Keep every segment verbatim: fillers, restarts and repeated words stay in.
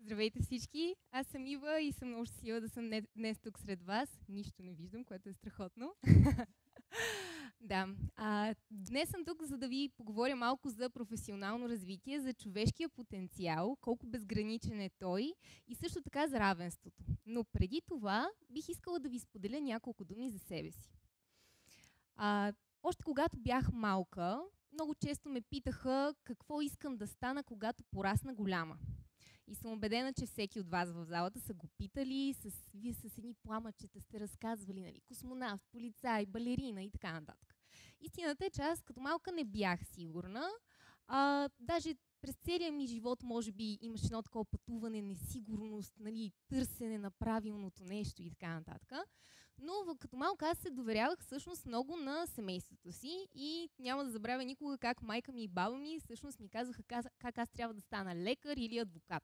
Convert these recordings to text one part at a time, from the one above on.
Здравейте всички! Аз съм Ива и съм много щастлива да съм днес тук сред вас. Нищо не виждам, което е страхотно. Да. А, днес съм тук, за да ви поговоря малко за професионално развитие, за човешкия потенциал, колко безграничен е той и също така за равенството. Но преди това бих искала да ви споделя няколко думи за себе си. А, още когато бях малка, много често ме питаха какво искам да стана, когато порасна голяма. И съм убедена, че всеки от вас в залата са го питали, с, вие с едни пламъчета сте разказвали, нали, космонавт, полицай, балерина и така нататък. Истината е, че аз като малка не бях сигурна. А, даже през целия ми живот, може би, имаше едно такова пътуване, несигурност, нали, търсене на правилното нещо и така нататък. Но като малка аз се доверявах всъщност много на семейството си и няма да забравя никога как майка ми и баба ми всъщност ми казаха как аз трябва да стана лекар или адвокат.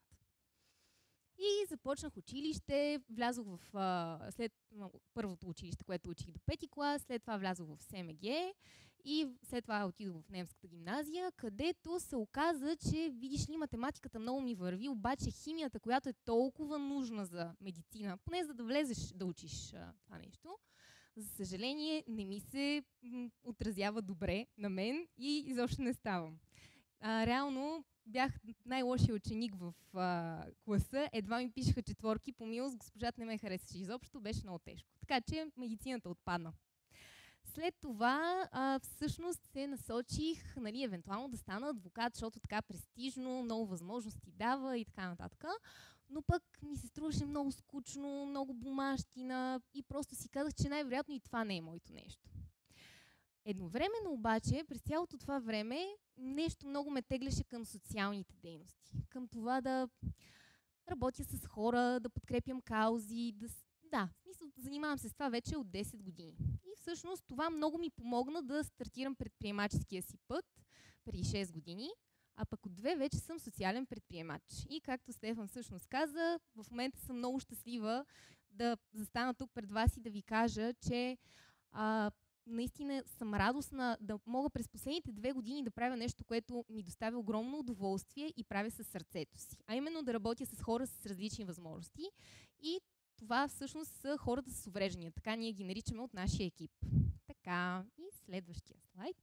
И започнах училище, влязох в а, след ну, първото училище, което учих до пети клас, след това влязох в СМГ и след това отидох в немската гимназия, където се оказа, че видиш ли, математиката много ми върви, обаче химията, която е толкова нужна за медицина, поне за да влезеш да учиш а, това нещо, за съжаление не ми се м, отразява добре на мен и изобщо не ставам. А, реално бях най-лошия ученик в а, класа, едва ми пишеха четворки, по милост госпожата не ме харесваше изобщо, беше много тежко. Така че медицината отпадна. След това а, всъщност се насочих, нали, евентуално да стана адвокат, защото така престижно, много възможности дава и така нататък. Но пък ми се струваше много скучно, много бумащина и просто си казах, че най-вероятно и това не е моето нещо. Едновременно обаче, през цялото това време, нещо много ме теглеше към социалните дейности. Към това да работя с хора, да подкрепям каузи, да... Да, в смисъл, занимавам се с това вече от десет години. И всъщност това много ми помогна да стартирам предприемаческия си път преди шест години, а пък от две вече съм социален предприемач. И както Стефан всъщност каза, в момента съм много щастлива да застана тук пред вас и да ви кажа, че а, наистина съм радостна да мога през последните две години да правя нещо, което ми доставя огромно удоволствие и правя със сърцето си. А именно да работя с хора с различни възможности. И това всъщност са хората с увреждания. Така ние ги наричаме от нашия екип. Така, и следващия слайд.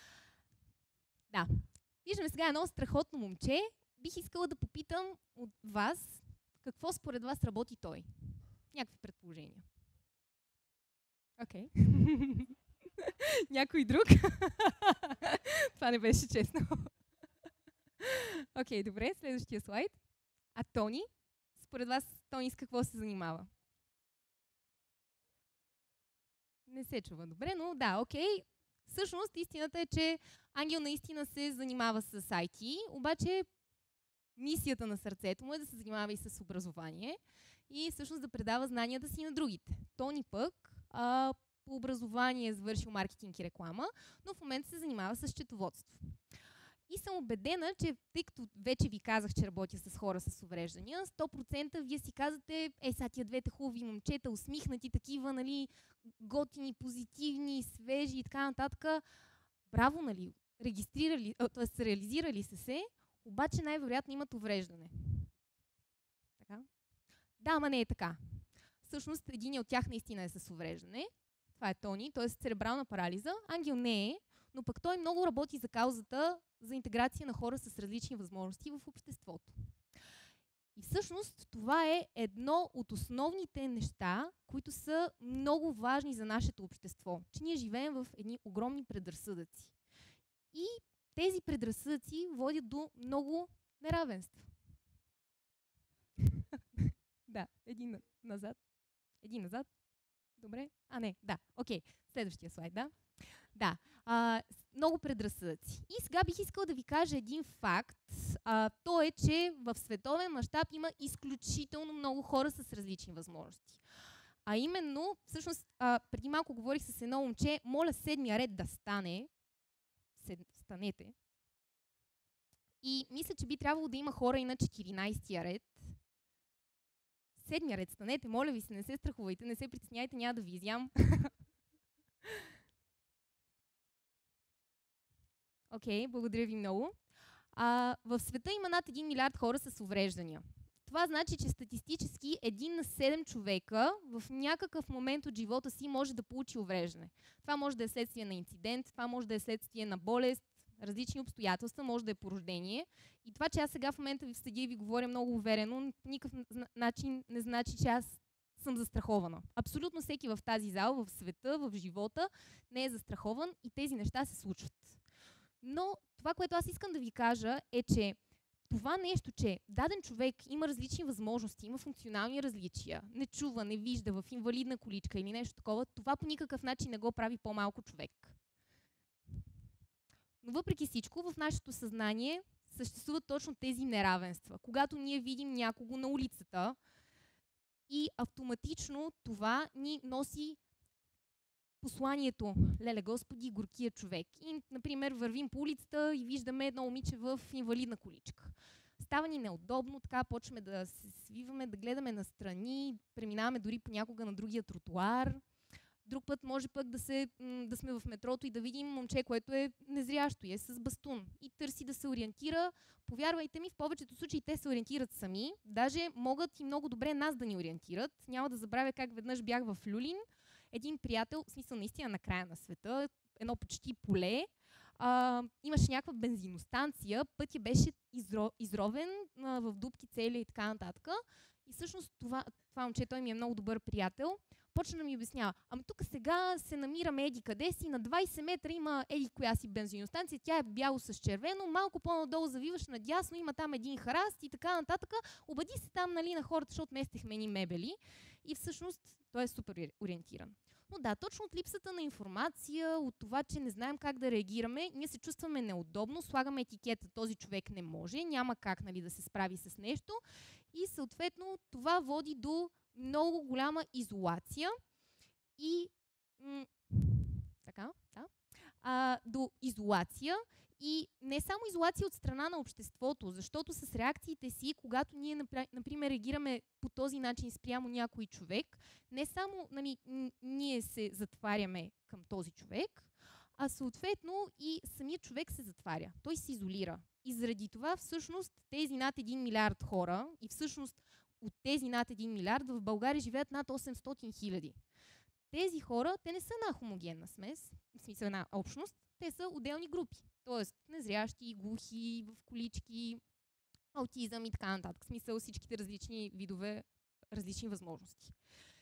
Да, виждаме сега едно страхотно момче. Бих искала да попитам от вас, какво според вас работи той? Някакви предположения. Окей. Okay. Някой друг? Това не беше честно. Окей, okay, добре, следващия слайд. А Тони? Според вас Тони с какво се занимава? Не се чува добре, но да, окей. Okay. Всъщност, истината е, че Ангел наистина се занимава с ай ти, обаче мисията на сърцето му е да се занимава и с образование и всъщност да предава знанията си на другите. Тони пък а, по образование е завършил маркетинг и реклама, но в момента се занимава с счетоводство. И съм убедена, че тъй като вече ви казах, че работя с хора с увреждания, сто процента вие си казвате, е, са тия двете хубави момчета, усмихнати такива, нали, готини, позитивни, свежи и така нататък. Браво, нали, регистрирали, т.е. реализирали са се, обаче най-вероятно имат увреждане. Така? Да, ама не е така. Всъщност, един от тях наистина е с увреждане. Това е Тони, т.е. церебрална парализа. Ангел не е, но пък той много работи за каузата за интеграция на хора с различни възможности в обществото. И всъщност това е едно от основните неща, които са много важни за нашето общество. Че ние живеем в едни огромни предразсъдъци. И тези предразсъдъци водят до много неравенство. Да, един назад. Един назад. Добре? А, не, да. Окей. Следващия слайд, да. Да. А, много предразсъдъци. И сега бих искала да ви кажа един факт. А, то е, че в световен мащаб има изключително много хора с различни възможности. А именно, всъщност, а, преди малко говорих с едно момче, моля седмия ред да стане. Сед... Станете. И мисля, че би трябвало да има хора и на четиринайсетия ред. Седмия ред станете, моля ви се, не се страхувайте, не се притесняйте, няма да ви изям. Окей, okay, благодаря ви много. А, в света има над един милиард хора с увреждания. това значи, че статистически един на седем човека в някакъв момент от живота си може да получи увреждане. Това може да е следствие на инцидент, това може да е следствие на болест, различни обстоятелства, може да е по рождение. И това, че аз сега в момента ви седя и ви говоря много уверено, по никакъв начин не значи, че аз съм застрахована. Абсолютно всеки в тази зала, в света, в живота не е застрахован и тези неща се случват. Но това, което аз искам да ви кажа е, че това нещо, че даден човек има различни възможности, има функционални различия, не чува, не вижда, в инвалидна количка или нещо такова, това по никакъв начин не го прави по-малко човек. Но въпреки всичко, в нашето съзнание съществуват точно тези неравенства. Когато ние видим някого на улицата и автоматично това ни носи посланието "Леле Господи, горкия човек". И, например, вървим по улицата и виждаме едно момиче в инвалидна количка. Става ни неудобно, така почваме да се свиваме, да гледаме настрани, преминаваме дори понякога на другия тротуар. Друг път може пък да, се, да сме в метрото и да видим момче, което е незрящо и е с бастун и търси да се ориентира. Повярвайте ми, в повечето случаи те се ориентират сами, даже могат и много добре нас да ни ориентират. Няма да забравя как веднъж бях в Люлин. Един приятел, в смисъл наистина на края на света, едно почти поле, а, имаше някаква бензиностанция, пътя беше изро, изровен а, в дупки цели и така нататък. И всъщност това, това момче, той ми е много добър приятел, почна да ми обяснява: ами тук сега се намираме еди къде си, на двайсет метра има еди коя си бензиностанция, тя е бяло с червено, малко по-надолу завиваш надясно, има там един храст и така нататък. Обади се там, нали, на хората, защото местехме ни мебели. И всъщност той е супер ориентиран. Но да, точно от липсата на информация, от това, че не знаем как да реагираме, ние се чувстваме неудобно, слагаме етикета "този човек не може", няма как, нали, да се справи с нещо. И съответно това води до много голяма изолация и м- така, да, а, до изолация и не само изолация от страна на обществото, защото с реакциите си, когато ние, например, реагираме по този начин спрямо някой човек, не само, нали, ние се затваряме към този човек, а съответно и самият човек се затваря. Той се изолира. И заради това всъщност тези над един милиард хора, и всъщност от тези над един милиард в България живеят над осемстотин хиляди. Тези хора, те не са една хомогенна смес, в смисъл една общност, те са отделни групи. Тоест незрящи, глухи, в колички, аутизъм и така нататък. В смисъл всичките различни видове, различни възможности.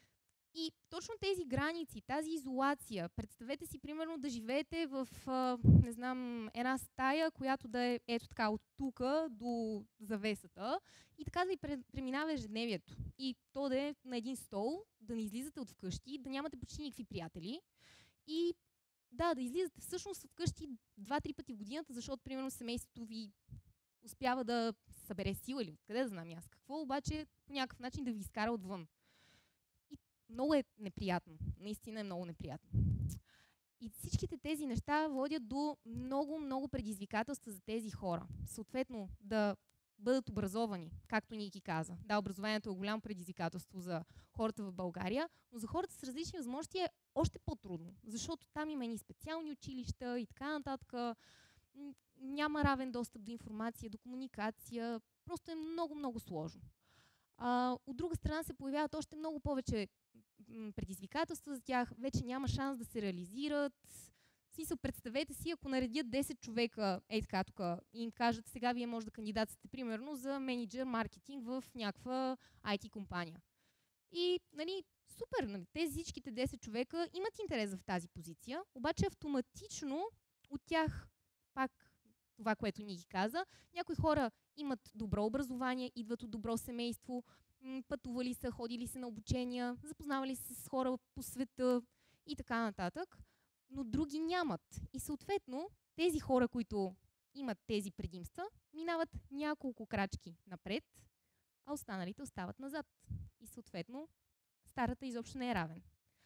И точно тези граници, тази изолация, представете си примерно да живеете в, а, не знам, една стая, която да е ето така от тука до завесата и така да ви преминава ежедневието. И то да е на един стол, да не излизате от вкъщи, да нямате почти никакви приятели и да, да излизате всъщност вкъщи два-три пъти в годината, защото примерно семейството ви успява да събере сила или откъде да знам аз какво, обаче по някакъв начин да ви изкара отвън. Много е неприятно. Наистина е много неприятно. И всичките тези неща водят до много, много предизвикателства за тези хора. Съответно, да бъдат образовани, както Ники каза. Да, образованието е голямо предизвикателство за хората в България, но за хората с различни възможности е още по-трудно, защото там има и специални училища и така нататък. Няма равен достъп до информация, до комуникация. Просто е много, много сложно. А, от друга страна се появяват още много повече предизвикателства за тях, вече няма шанс да се реализират. В смисъл, представете си, ако наредят десет човека ей така тук и им кажат: сега вие може да кандидатствате примерно за менеджер маркетинг в някаква ай ти компания. И, нали, супер, нали, тези всичките десет човека имат интерес в тази позиция, обаче автоматично от тях, пак това, което ни ги каза, някои хора имат добро образование, идват от добро семейство, пътували са, ходили са на обучения, запознавали се с хора по света и така нататък, но други нямат. И съответно тези хора, които имат тези предимства, минават няколко крачки напред, а останалите остават назад. И съответно старата изобщо не е равен.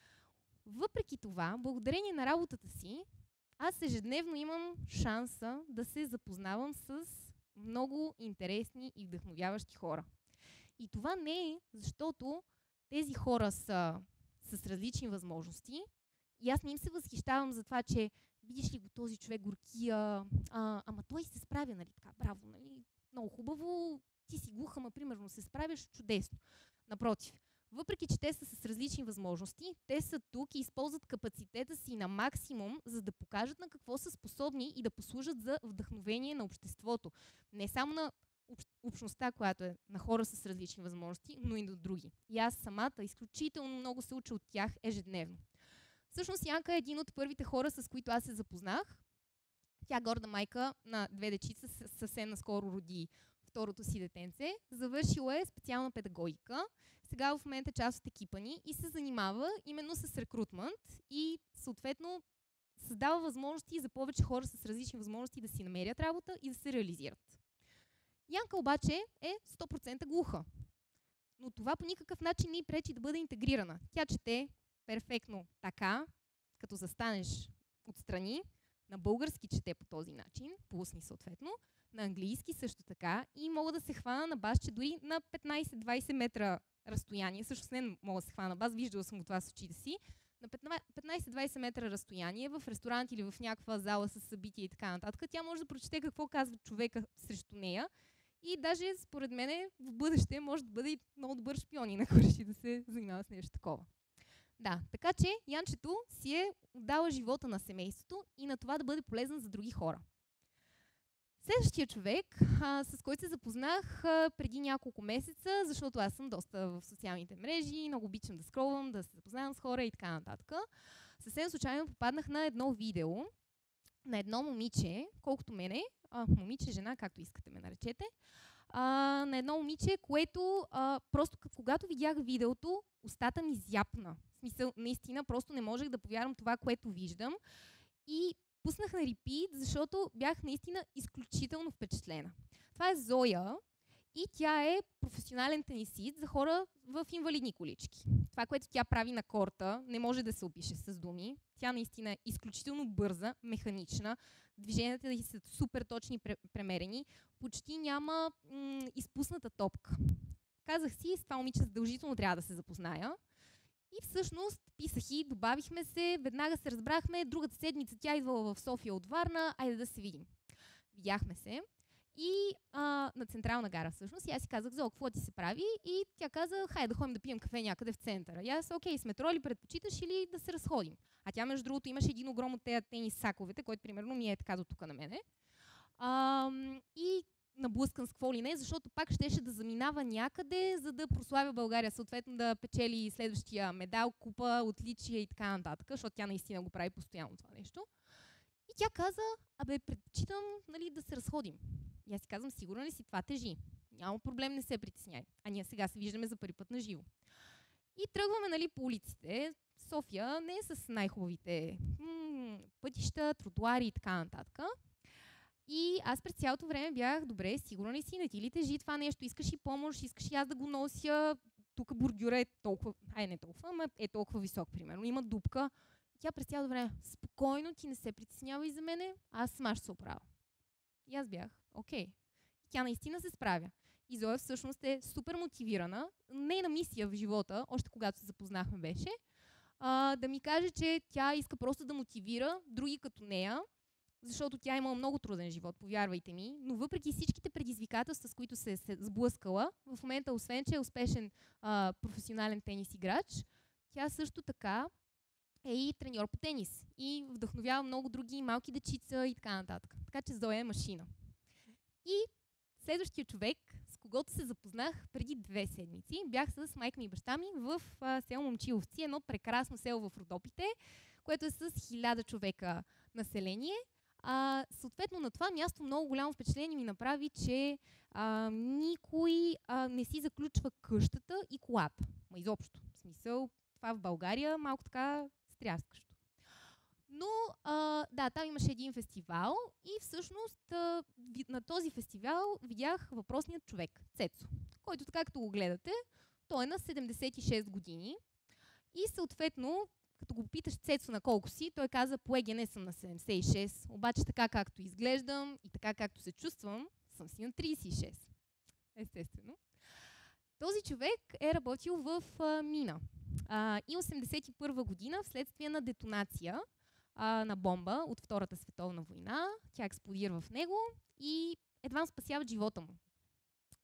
Въпреки това, благодарение на работата си, аз ежедневно имам шанса да се запознавам с много интересни и вдъхновяващи хора. И това не е защото тези хора са с различни възможности и аз не им се възхищавам за това, че видиш ли го този човек горкия, а, ама той се справя, нали така, браво, нали, много хубаво, ти си глуха, ма примерно се справяш чудесно. Напротив, въпреки че те са с различни възможности, те са тук и използват капацитета си на максимум, за да покажат на какво са способни и да послужат за вдъхновение на обществото. Не само на общ, общността, която е на хора с различни възможности, но и на други. И аз самата изключително много се уча от тях ежедневно. Всъщност Янка е един от първите хора, с които аз се запознах. Тя горда майка на две дечица, съвсем наскоро роди второто си детенце. Завършила е специална педагогика. Сега в момента е част от екипа ни и се занимава именно с рекрутмент и съответно създава възможности за повече хора с различни възможности да си намерят работа и да се реализират. Янка обаче е сто процента глуха. Но това по никакъв начин не й пречи да бъде интегрирана. Тя чете перфектно така, като застанеш отстрани, на български чете по този начин, по устни съответно, на английски също така и мога да се хвана на бас, че дори на петнайсет-двайсет метра разстояние, всъщност не мога да се хвана на бас, виждала съм го това с очите си, на петнайсет-двайсет метра разстояние в ресторант или в някаква зала с събития и така нататък, тя може да прочете какво казва човека срещу нея и даже според мен в бъдеще може да бъде и много добър шпионин, ако реши да се занимава с нещо такова. Да, така че Янчето си е дала живота на семейството и на това да бъде полезен за други хора. Следващия човек, а, с който се запознах а, преди няколко месеца, защото аз съм доста в социалните мрежи, много обичам да скролвам, да се запознавам с хора и така нататък. Съвсем случайно попаднах на едно видео на едно момиче, колкото мене, а, момиче, жена, както искате ме наречете, а, на едно момиче, което а, просто когато видях видеото, устата ми зяпна. В смисъл, наистина, просто не можех да повярвам това, което виждам. И пуснах на репит, защото бях наистина изключително впечатлена. Това е Зоя и тя е професионален тенисист за хора в инвалидни колички. Това, което тя прави на корта, не може да се опише с думи. Тя наистина е изключително бърза, механична. Движенията ѝ са супер точни, премерени. Почти няма м- изпусната топка. Казах си, с това момиче задължително трябва да се запозная. И всъщност писах и добавихме се, веднага се разбрахме, другата седмица тя идвала в София от Варна, айде да се видим. Видяхме се и а, на Централна гара всъщност. И аз си казах, Зо, какво ти се прави? И тя каза, хайде да ходим да пием кафе някъде в центъра. И аз, окей, с метро ли предпочиташ или да се разходим? А тя, между другото, имаше един огром от тези тенис саковете, който примерно ми е така до тук на мене. А, и наблъскан с какво ли не, защото пак щеше да заминава някъде, за да прославя България, съответно да печели следващия медал, купа, отличия и така нататък, защото тя наистина го прави постоянно това нещо. И тя каза, абе, предпочитам, нали, да се разходим. И аз си казвам, сигурна ли си, това тежи? Няма проблем, не се притесняй. А ние сега се виждаме за първи път на живо. И тръгваме, нали, по улиците. София не е с най-хубавите м- пътища, тротуари и така нататък. И аз през цялото време бях, добре, сигурна ли си, не ти ли тежи това нещо, искаш и помощ, искаш и аз да го нося, тук бургюра е толкова, ай не толкова, ама е толкова висок, примерно, има дупка. Тя през цялото време, спокойно, ти не се притеснява и за мене, аз сама ще се оправя. И аз бях, окей. Тя наистина се справя. И Зоя всъщност е супер мотивирана, нейна мисия в живота, още когато се запознахме беше, а, да ми каже, че тя иска просто да мотивира други като нея, защото тя има много труден живот, повярвайте ми, но въпреки всичките предизвикателства, с които се е сблъскала, в момента, освен че е успешен а, професионален тенис играч, тя също така е и треньор по тенис и вдъхновява много други малки дечица и така нататък. Така че Зоя е машина. И следващия човек, с когото се запознах преди две седмици, бях с майка ми и баща ми в а, село Момчиловци, едно прекрасно село в Родопите, което е с хиляда човека население. А, съответно на това място много голямо впечатление ми направи, че а, никой а, не си заключва къщата и колата. Ма изобщо. В смисъл, това в България малко така стряскащо. Но а, да, там имаше един фестивал и всъщност а, на този фестивал видях въпросният човек, Цецо, който така като го гледате, той е на седемдесет и шест години и съответно като го питаш Цецо на колко си, той каза, по ЕГН съм на седемдесет и шест, обаче така както изглеждам и така както се чувствам, съм си на трийсет и шест. Естествено. Този човек е работил в а, мина. А, и осемдесет и първа година, вследствие на детонация а, на бомба от Втората световна война, тя експлодира в него и едва спасяват живота му.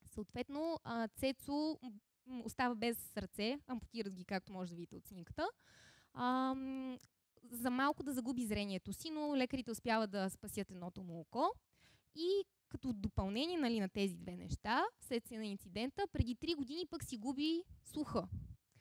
Съответно, а, Цецо м, остава без ръце, ампутират ги, както може да видите от снимката. А, м, за малко да загуби зрението си, но лекарите успяват да спасят едното му око. И като допълнение, нали, на тези две неща, след на инцидента, преди три години пък си губи слуха.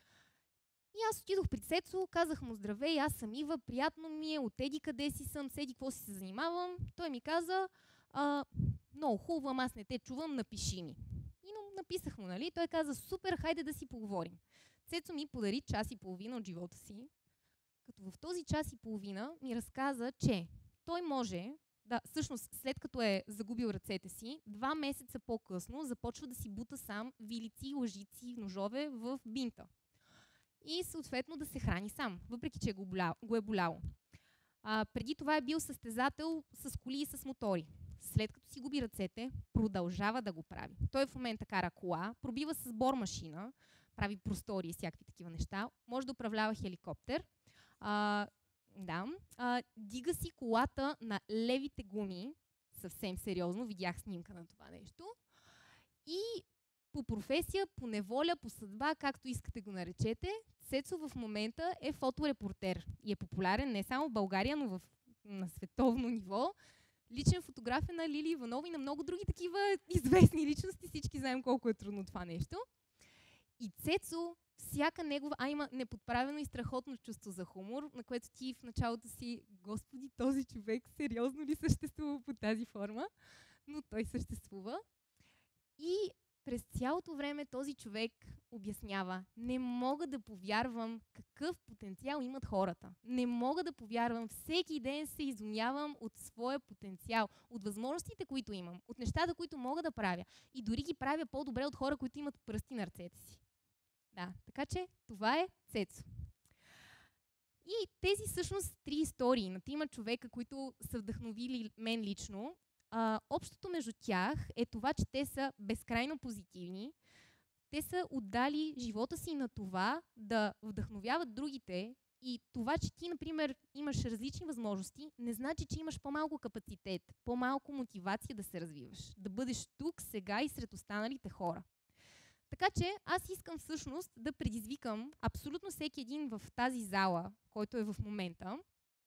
И аз отидох при Цецо, казах му: здравей, аз съм Ива, приятно ми е, от еди къде си съм, седи какво си се занимавам. Той ми каза: а, много хубаво, ама аз не те чувам, напиши ми. И написах му, нали? Той каза: супер, хайде да си поговорим. Цецо ми подари час и половина от живота си, като в този час и половина ми разказа, че той може, да, всъщност след като е загубил ръцете си, два месеца по-късно започва да си бута сам вилици, лъжици, ножове в бинта. И съответно да се храни сам, въпреки че го, боля, го е боляло. А, преди това е бил състезател с коли и с мотори. След като си губи ръцете, продължава да го прави. Той в момента кара кола, пробива с бормашина, прави простори и всякакви такива неща, може да управлява хеликоптер. А, да, а, дига си колата на левите гуми, съвсем сериозно, видях снимка на това нещо. И по професия, по неволя, по съдба, както искате го наречете, Цецо в момента е фоторепортер и е популярен не само в България, но в, на световно ниво. Личен фотограф е на Лили Иванова и на много други такива известни личности. Всички знаем колко е трудно това нещо. И Цецо, всяка негова, а има неподправено и страхотно чувство за хумор, на което ти в началото си: Господи, този човек сериозно ли съществува по тази форма? Но той съществува. И през цялото време този човек обяснява: не мога да повярвам какъв потенциал имат хората. Не мога да повярвам. Всеки ден се изумявам от своя потенциал, от възможностите, които имам, от нещата, които мога да правя. И дори ги правя по-добре от хора, които имат пръсти на ръцете си. Да, така че това е Цецо. И тези всъщност три истории на трима човека, които са вдъхновили мен лично, а, общото между тях е това, че те са безкрайно позитивни. Те са отдали живота си на това да вдъхновяват другите, и това, че ти, например, имаш различни възможности, не значи, че имаш по-малко капацитет, по-малко мотивация да се развиваш, да бъдеш тук, сега и сред останалите хора. Така че аз искам всъщност да предизвикам абсолютно всеки един в тази зала, който е в момента,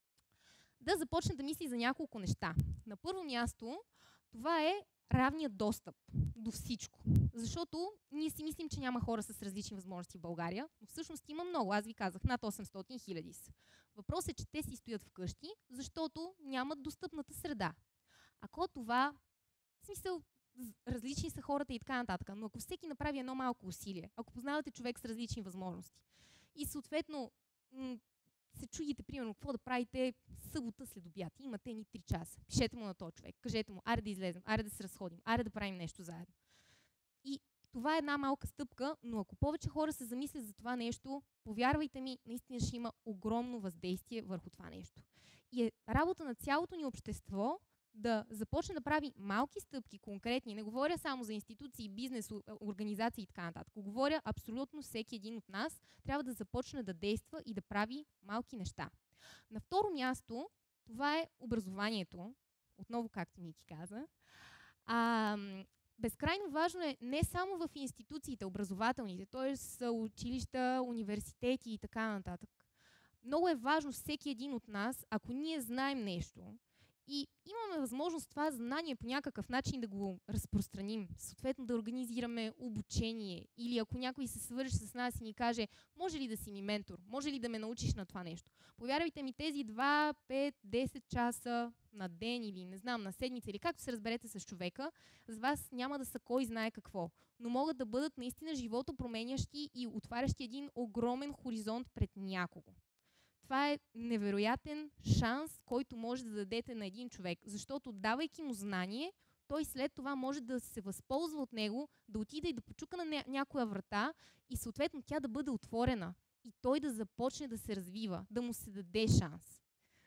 да започне да мисли за няколко неща. На първо място, това е равният достъп до всичко. Защото ние си мислим, че няма хора с различни възможности в България, но всъщност има много. Аз ви казах, над осемстотин хиляди са. Въпросът е, че те си стоят вкъщи, защото нямат достъпната среда. Ако това, в смисъл, различни са хората и така нататък, но ако всеки направи едно малко усилие, ако познавате човек с различни възможности и съответно се чудите, примерно, какво да правите събота след обяд, имате ни три часа, пишете му на този човек, кажете му: аре да излезем, аре да се разходим, аре да правим нещо заедно. И това е една малка стъпка, но ако повече хора се замислят за това нещо, повярвайте ми, наистина ще има огромно въздействие върху това нещо. И е работа на цялото ни общество да започне да прави малки стъпки, конкретни. Не говоря само за институции, бизнес, организации и така нататък. Говоря абсолютно всеки един от нас трябва да започне да действа и да прави малки неща. На второ място, това е образованието. Отново, както Ники каза. А, безкрайно важно е не само в институциите, образователните, т.е. училища, университети и така нататък. Много е важно всеки един от нас, ако ние знаем нещо и имаме възможност това знание по някакъв начин да го разпространим, съответно да организираме обучение, или ако някой се свърже с нас и ни каже: може ли да си ми ментор, може ли да ме научиш на това нещо. Повярвайте ми, тези два, пет, десет часа на ден или не знам, на седмица, или както се разберете с човека, с вас няма да са кой знае какво, но могат да бъдат наистина животопроменящи и отварящи един огромен хоризонт пред някого. Това е невероятен шанс, който може да дадете на един човек, защото давайки му знание, той след това може да се възползва от него, да отиде и да почука на ня- някоя врата и съответно тя да бъде отворена и той да започне да се развива, да му се даде шанс.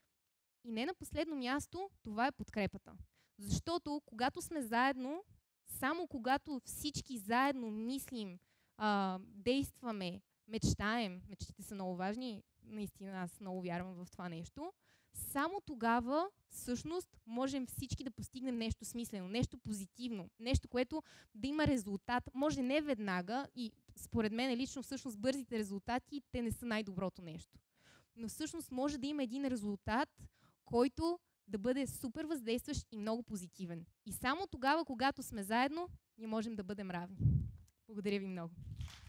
И не на последно място, това е подкрепата. Защото когато сме заедно, само когато всички заедно мислим, а, действаме, мечтаем, мечтите са много важни, наистина аз много вярвам в това нещо, само тогава всъщност можем всички да постигнем нещо смислено, нещо позитивно, нещо, което да има резултат. Може не веднага и според мен лично всъщност бързите резултати, те не са най-доброто нещо. Но всъщност може да има един резултат, който да бъде супер въздействащ и много позитивен. И само тогава, когато сме заедно, ние можем да бъдем равни. Благодаря ви много.